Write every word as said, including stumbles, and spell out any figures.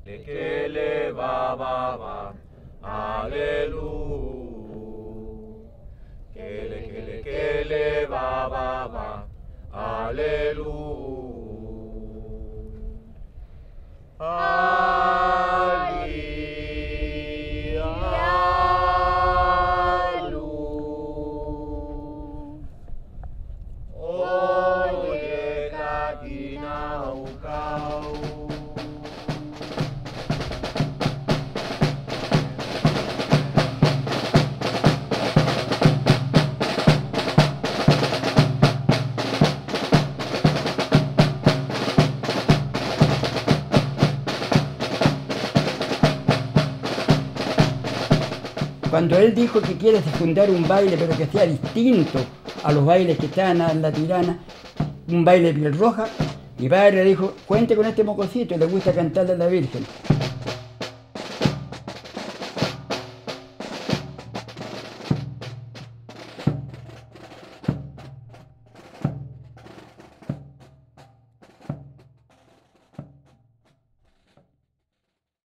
le que le va va va, aleluya. Que le que le que le va va va, aleluya. Ali, alu. Oye katina ukau. Cuando él dijo que quiere fundar un baile, pero que sea distinto a los bailes que estaban en la Tirana, un baile de piel roja, mi padre le dijo, cuente con este mocosito, le gusta cantarle a la Virgen.